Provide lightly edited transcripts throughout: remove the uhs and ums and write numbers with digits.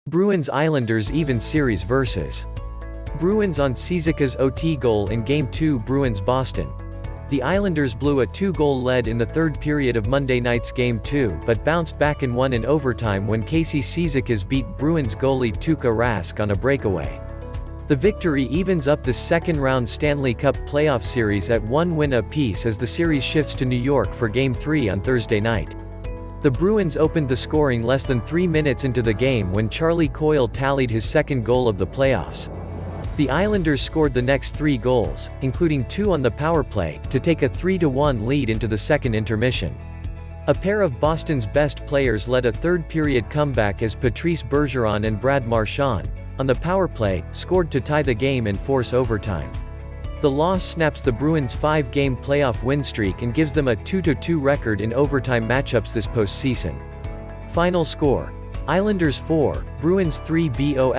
Bruins-Islanders even series vs. Bruins on Cizikas OT goal in Game 2 Bruins-Boston. The Islanders blew a 2-goal lead in the third period of Monday night's Game 2 but bounced back and won in overtime when Casey Cizikas beat Bruins goalie Tuukka Rask on a breakaway. The victory evens up the second-round Stanley Cup Playoff series at 1 win apiece as the series shifts to New York for Game 3 on Thursday night. The Bruins opened the scoring less than 3 minutes into the game when Charlie Coyle tallied his second goal of the playoffs. The Islanders scored the next 3 goals, including 2 on the power play, to take a 3-1 lead into the second intermission. A pair of Boston's best players led a third-period comeback as Patrice Bergeron and Marchand, on the power play, scored to tie the game and force overtime. The loss snaps the Bruins' 5-game playoff win streak and gives them a 2-2 record in overtime matchups this postseason. Final score: Islanders 4, Bruins 3.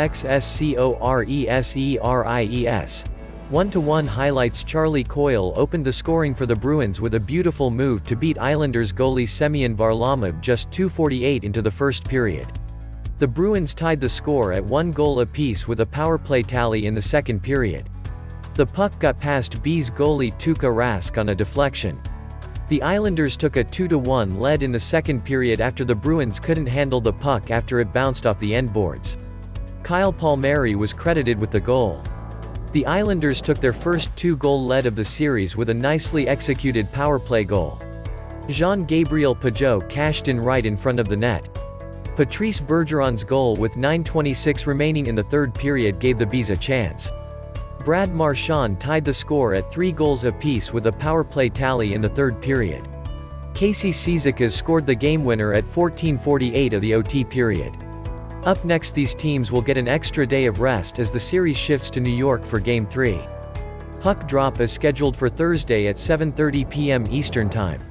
BOXSCORESERIES. 1-1 highlights. Charlie Coyle opened the scoring for the Bruins with a beautiful move to beat Islanders goalie Semyon Varlamov just 2:48 into the first period. The Bruins tied the score at 1 goal apiece with a power play tally in the second period. The puck got past B's goalie Tuukka Rask on a deflection. The Islanders took a 2-1 lead in the second period after the Bruins couldn't handle the puck after it bounced off the end boards. Kyle Palmieri was credited with the goal. The Islanders took their first 2-goal lead of the series with a nicely executed power play goal. Jean-Gabriel Pageau cashed in right in front of the net. Patrice Bergeron's goal with 9:26 remaining in the third period gave the Bees a chance. Marchand tied the score at 3 goals apiece with a power play tally in the third period. Casey Cizikas scored the game winner at 14:48 of the OT period. Up next, these teams will get an extra day of rest as the series shifts to New York for Game 3. Puck drop is scheduled for Thursday at 7:30 p.m. Eastern Time.